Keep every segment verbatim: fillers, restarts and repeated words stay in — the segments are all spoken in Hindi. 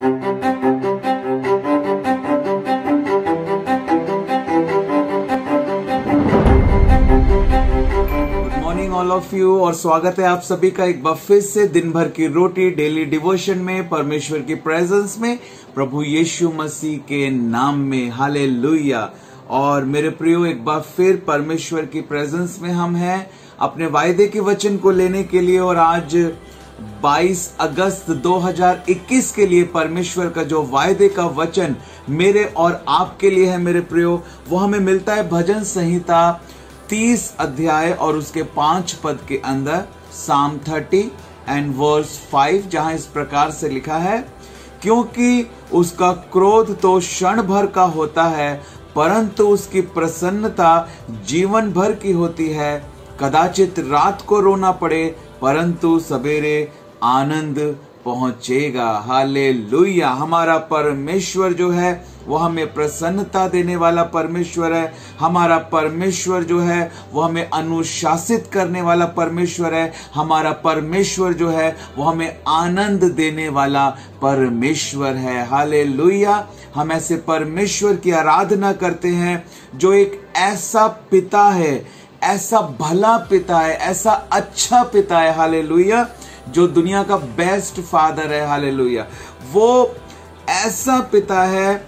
ऑल ऑफ यू और स्वागत है आप सभी का एक बार फिर से दिन भर की रोटी डेली डिवोशन में, परमेश्वर की प्रेजेंस में, प्रभु यीशु मसीह के नाम में। हालेलुया। और मेरे प्रियो, एक बार फिर परमेश्वर की प्रेजेंस में हम हैं अपने वायदे के वचन को लेने के लिए। और आज बाईस अगस्त दो हज़ार इक्कीस के लिए परमेश्वर का जो वायदे का वचन मेरे और आपके लिए है मेरे प्रियो, वो हमें मिलता है भजन संहिता तीस अध्याय और उसके पांच पद के अंदर, साम तीस एंड वर्स फाइव, जहां इस प्रकार से लिखा है, क्योंकि उसका क्रोध तो क्षण भर का होता है, परंतु उसकी प्रसन्नता जीवन भर की होती है। कदाचित रात को रोना पड़े, परंतु सवेरे आनंद पहुंचेगा। हालेलुया। हमारा परमेश्वर जो है वो हमें प्रसन्नता देने वाला परमेश्वर है। हमारा परमेश्वर जो है वो हमें अनुशासित करने वाला परमेश्वर है। हमारा परमेश्वर जो है वो हमें आनंद देने वाला परमेश्वर है। हालेलुया। हम ऐसे परमेश्वर की आराधना करते हैं जो एक ऐसा पिता है, ऐसा भला पिता है, ऐसा अच्छा पिता है। हालेलुया। जो दुनिया का बेस्ट फादर है। हालेलुया। वो ऐसा पिता है,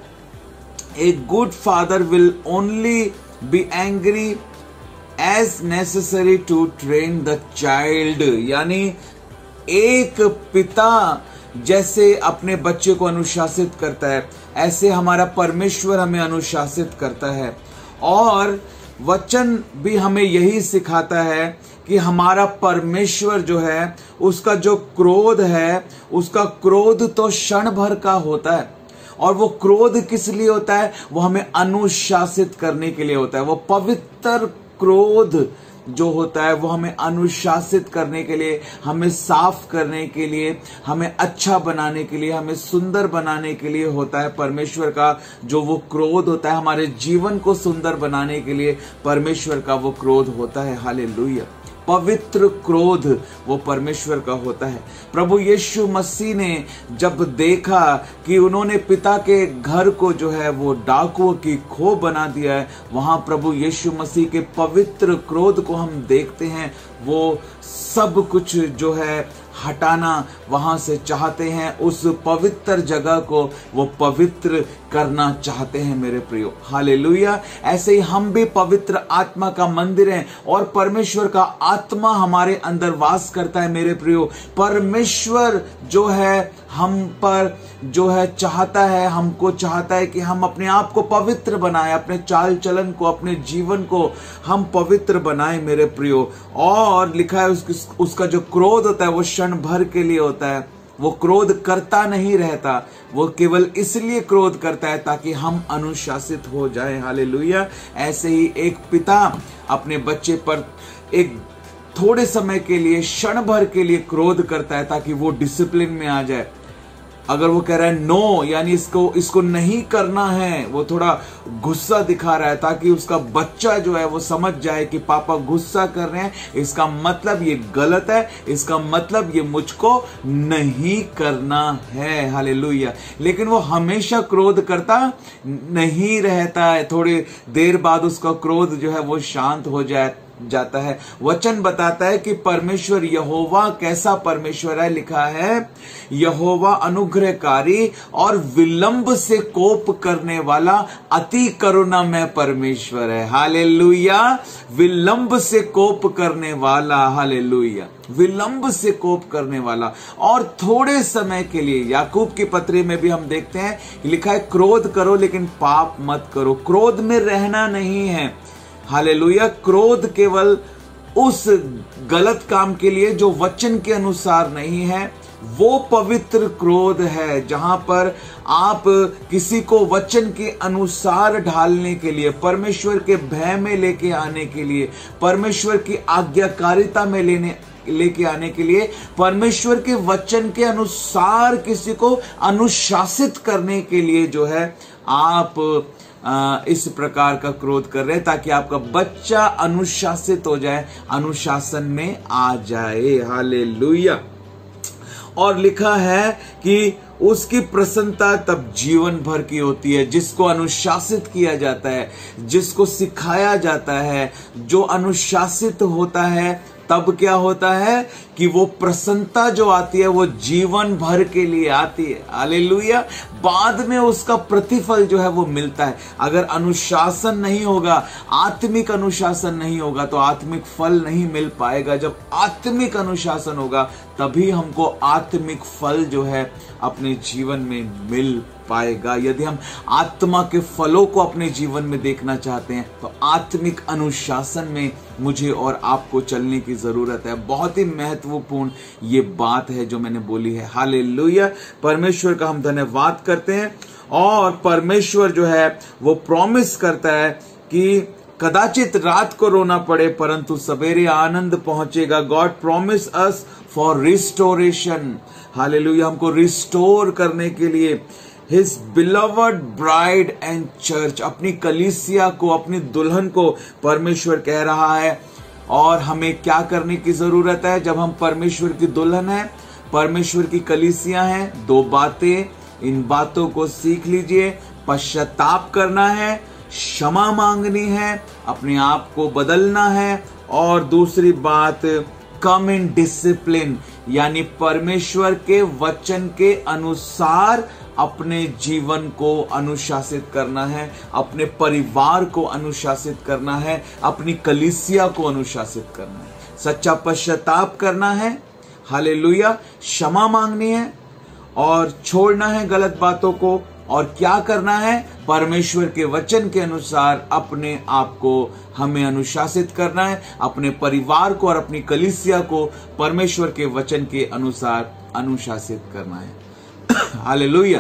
a good father will only be angry as necessary to train the child। यानी एक पिता जैसे अपने बच्चे को अनुशासित करता है, ऐसे हमारा परमेश्वर हमें अनुशासित करता है। और वचन भी हमें यही सिखाता है कि हमारा परमेश्वर जो है, उसका जो क्रोध है, उसका क्रोध तो क्षण भर का होता है। और वो क्रोध किस लिए होता है? वो हमें अनुशासित करने के लिए होता है। वो पवित्र क्रोध जो होता है वो हमें अनुशासित करने के लिए, हमें साफ करने के लिए, हमें अच्छा बनाने के लिए, हमें सुंदर बनाने के लिए होता है। परमेश्वर का जो वो क्रोध होता है, हमारे जीवन को सुंदर बनाने के लिए परमेश्वर का वो क्रोध होता है। हालेलुया। पवित्र क्रोध वो परमेश्वर का होता है। प्रभु यीशु मसीह ने जब देखा कि उन्होंने पिता के घर को जो है वो डाकुओं की खो बना दिया है, वहां प्रभु यीशु मसीह के पवित्र क्रोध को हम देखते हैं। वो सब कुछ जो है हटाना वहां से चाहते हैं, उस पवित्र जगह को वो पवित्र करना चाहते हैं मेरे प्रियो। हालेलुया। ऐसे ही हम भी पवित्र आत्मा का मंदिर हैं और परमेश्वर का आत्मा हमारे अंदर वास करता है मेरे प्रियो। परमेश्वर जो है हम पर जो है चाहता है, हमको चाहता है कि हम अपने आप को पवित्र बनाएं, अपने चाल चलन को, अपने जीवन को हम पवित्र बनाएं मेरे प्रियो। और लिखा है उस, उसका जो क्रोध होता है वो क्षण भर के लिए होता है। वो क्रोध करता नहीं रहता, वो केवल इसलिए क्रोध करता है ताकि हम अनुशासित हो जाएं। हालेलुया। ऐसे ही एक पिता अपने बच्चे पर एक थोड़े समय के लिए, क्षण भर के लिए क्रोध करता है ताकि वो डिसिप्लिन में आ जाए। अगर वो कह रहा है नो, यानी इसको इसको नहीं करना है, वो थोड़ा गुस्सा दिखा रहा है ताकि उसका बच्चा जो है वो समझ जाए कि पापा गुस्सा कर रहे हैं, इसका मतलब ये गलत है, इसका मतलब ये मुझको नहीं करना है। हालेलुया। लेकिन वो हमेशा क्रोध करता नहीं रहता है, थोड़ी देर बाद उसका क्रोध जो है वो शांत हो जाए जाता है। वचन बताता है कि परमेश्वर यहोवा कैसा परमेश्वर है। लिखा है यहोवा अनुग्रहकारी और विलंब से कोप करने वाला अति करुणामय परमेश्वर है। हालेलुया। विलंब से कोप करने वाला। हालेलुया। विलंब से कोप करने वाला और थोड़े समय के लिए। याकूब की पत्री में भी हम देखते हैं लिखा है क्रोध करो लेकिन पाप मत करो। क्रोध में रहना नहीं है। हालेलुया। क्रोध केवल उस गलत काम के लिए जो वचन के अनुसार नहीं है, वो पवित्र क्रोध है जहां पर आप किसी को वचन के अनुसार ढालने के लिए, परमेश्वर के भय में लेके आने के लिए, परमेश्वर की आज्ञाकारिता में लेने लेके आने के लिए, परमेश्वर के वचन के अनुसार किसी को अनुशासित करने के लिए जो है आप आ, इस प्रकार का क्रोध कर रहे हैं ताकि आपका बच्चा अनुशासित हो जाए, अनुशासन में आ जाए। हालेलुया। और लिखा है कि उसकी प्रसन्नता तब जीवन भर की होती है। जिसको अनुशासित किया जाता है, जिसको सिखाया जाता है, जो अनुशासित होता है, तब क्या होता है कि वो प्रसन्नता जो आती है वो जीवन भर के लिए आती है। हालेलुया। बाद में उसका प्रतिफल जो है वो मिलता है। अगर अनुशासन नहीं होगा, आत्मिक अनुशासन नहीं होगा, तो आत्मिक फल नहीं मिल पाएगा। जब आत्मिक अनुशासन होगा तभी हमको आत्मिक फल जो है अपने जीवन में मिल पाएगा। यदि हम आत्मा के फलों को अपने जीवन में देखना चाहते हैं तो आत्मिक अनुशासन में मुझे और आपको चलने की जरूरत है। बहुत ही महत्वपूर्ण ये बात है जो मैंने बोली है। हालेलुया। परमेश्वर का हम धन्यवाद करते हैं। और परमेश्वर जो है वो प्रॉमिस करता है कि कदाचित रात को रोना पड़े परंतु सवेरे आनंद पहुंचेगा। God promise us for restoration. Hallelujah. हमको रिस्टोर करने के लिए His beloved bride and church, अपनी कलीसिया को, अपनी दुल्हन को परमेश्वर कह रहा है। और हमें क्या करने की जरूरत है जब हम परमेश्वर की दुल्हन है, परमेश्वर की कलीसिया है? दो बातें, इन बातों को सीख लीजिए। पश्चाताप करना है, क्षमा मांगनी है, अपने आप को बदलना है। और दूसरी बात, कम इन डिसिप्लिन, यानी परमेश्वर के वचन के अनुसार अपने जीवन को अनुशासित करना है, अपने परिवार को अनुशासित करना है, अपनी कलीसिया को अनुशासित करना है। सच्चा पश्चाताप करना है। हालेलुया। क्षमा मांगनी है और छोड़ना है गलत बातों को। और क्या करना है? परमेश्वर के वचन के अनुसार अपने आप को हमें अनुशासित करना है, अपने परिवार को और अपनी कलीसिया को परमेश्वर के वचन के अनुसार अनुशासित करना है। हालेलुया।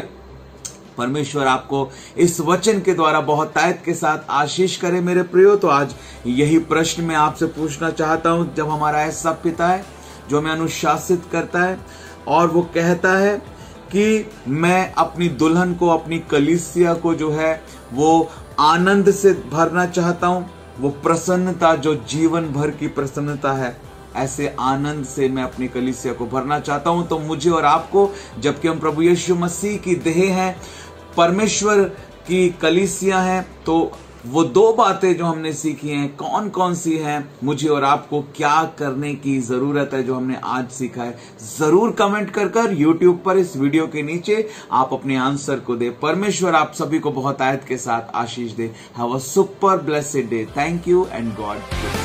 परमेश्वर आपको इस वचन के द्वारा बहुत ताकत के साथ आशीष करे मेरे प्रियो। तो आज यही प्रश्न मैं आपसे पूछना चाहता हूं। जब हमारा ऐसा पिता है जो हमें अनुशासित करता है और वो कहता है कि मैं अपनी दुल्हन को, अपनी कलीसिया को जो है वो आनंद से भरना चाहता हूं, वो प्रसन्नता जो जीवन भर की प्रसन्नता है, ऐसे आनंद से मैं अपनी कलीसिया को भरना चाहता हूं। तो मुझे और आपको, जबकि हम प्रभु यीशु मसीह की देह हैं, परमेश्वर की कलीसिया है, तो वो दो बातें जो हमने सीखी हैं कौन कौन सी हैं, मुझे और आपको क्या करने की जरूरत है जो हमने आज सीखा है, जरूर कमेंट कर कर यूट्यूब पर इस वीडियो के नीचे आप अपने आंसर को दे। परमेश्वर आप सभी को बहुत आयत के साथ आशीष दे। Have a super blessed day. Thank you and God bless.